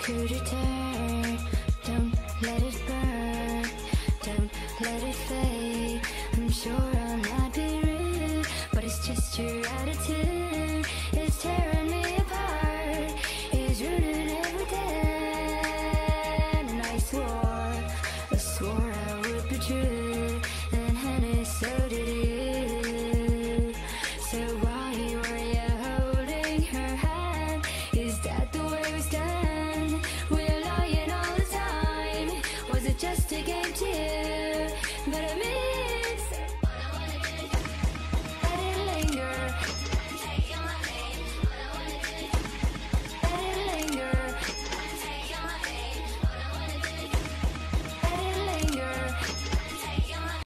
could return. Don't let it burn, don't let it fade. I'm sure I'll not be rude, but it's just your attitude. It's tearing me apart, it's ruining everything. And I swore I would be true, and honey, so did you. So why were you holding her hand? Is that the way it's done? We're lying all the time. Was it just a game too? But I mean